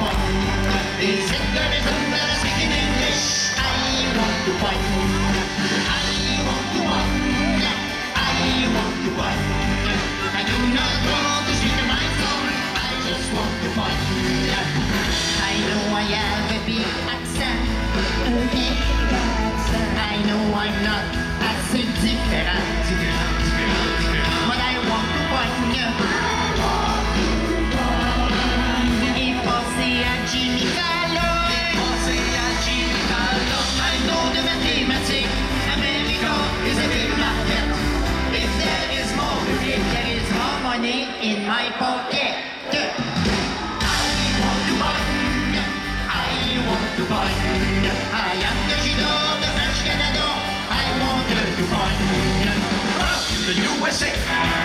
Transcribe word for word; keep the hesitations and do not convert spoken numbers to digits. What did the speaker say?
fun. Is it the rhythm that I speak in English? I want to fun. I want to fun. I want to fun. I do not want to speak in my song. I just want to fun. I know I have a big accent. A big accent. I know I'm not assez différent. Différent, différent, différent. But I want to fun. Et penser à Jimmy Fallon. Et penser à Jimmy Fallon. I know the mathematics. America is a big market. If there is more, if there is more money in my pocket. I want to buy. I want to buy. I am the Gido, the French Canada. I want to buy. Up to the U S A.